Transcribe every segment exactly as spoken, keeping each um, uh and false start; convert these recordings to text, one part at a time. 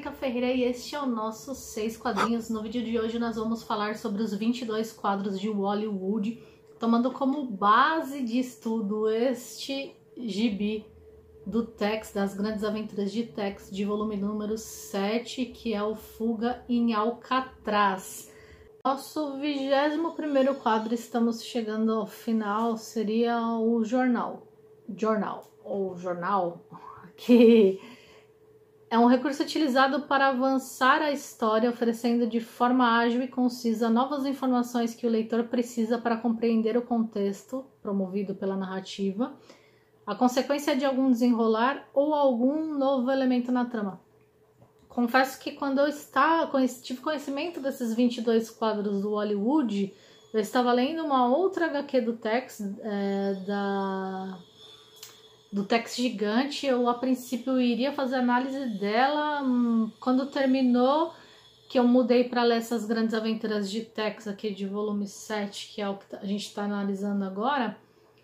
Erika Ferreira e este é o nosso Seis Quadrinhos. No vídeo de hoje nós vamos falar sobre os vinte e dois quadros de Wally Wood, tomando como base de estudo este gibi do Tex, das Grandes Aventuras de Tex, de volume número sete, que é o Fuga em Alcatraz. Nosso vigésimo primeiro quadro, estamos chegando ao final, seria o jornal. Jornal, ou jornal, que é um recurso utilizado para avançar a história, oferecendo de forma ágil e concisa novas informações que o leitor precisa para compreender o contexto promovido pela narrativa, a consequência de algum desenrolar ou algum novo elemento na trama. Confesso que quando eu estava, tive conhecimento desses vinte e dois quadros do Wally Wood, eu estava lendo uma outra agá quê do Tex, é, da... do Tex Gigante. Eu a princípio iria fazer análise dela, hum, quando terminou, que eu mudei para ler essas Grandes Aventuras de Tex aqui de volume sete, que é o que a gente está analisando agora.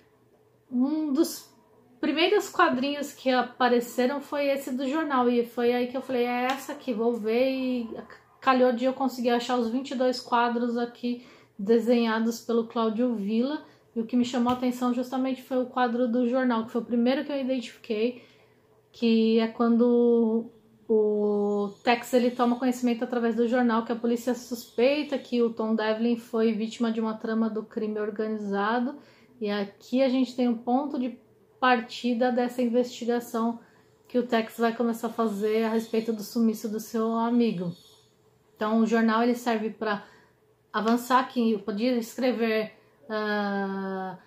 Um dos primeiros quadrinhos que apareceram foi esse do jornal, e foi aí que eu falei, é essa aqui, vou ver, e calhou de eu conseguir achar os vinte e dois quadros aqui desenhados pelo Cláudio Villa. E o que me chamou a atenção justamente foi o quadro do jornal, que foi o primeiro que eu identifiquei, que é quando o Tex ele toma conhecimento através do jornal que a polícia suspeita que o Tom Devlin foi vítima de uma trama do crime organizado. E aqui a gente tem um ponto de partida dessa investigação que o Tex vai começar a fazer a respeito do sumiço do seu amigo. Então o jornal ele serve para avançar, que eu podia escrever Uh,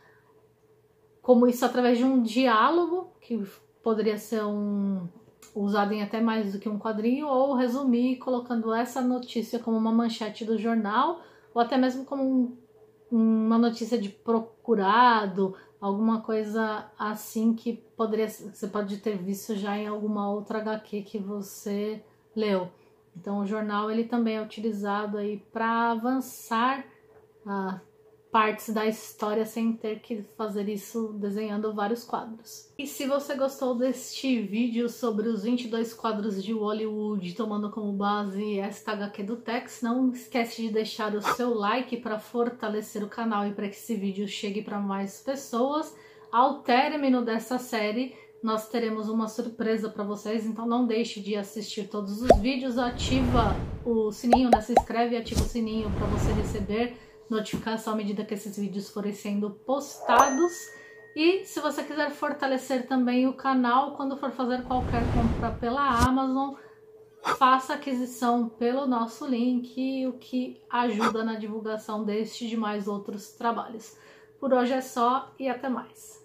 como isso através de um diálogo, que poderia ser um, usado em até mais do que um quadrinho, ou resumir colocando essa notícia como uma manchete do jornal, ou até mesmo como um, uma notícia de procurado, alguma coisa assim que poderia, você pode ter visto já em alguma outra agá quê que você leu. Então o jornal ele também é utilizado aí para avançar uh, partes da história sem ter que fazer isso desenhando vários quadros. E se você gostou deste vídeo sobre os vinte e dois quadros de Wally Wood, tomando como base esta agá quê do Tex, não esquece de deixar o seu like para fortalecer o canal e para que esse vídeo chegue para mais pessoas. Ao término dessa série, nós teremos uma surpresa para vocês, então não deixe de assistir todos os vídeos, ativa o sininho, né? Se inscreve e ativa o sininho para você receber notificação à medida que esses vídeos forem sendo postados. E se você quiser fortalecer também o canal, quando for fazer qualquer compra pela Amazon, faça aquisição pelo nosso link, o que ajuda na divulgação deste e de mais outros trabalhos. Por hoje é só e até mais.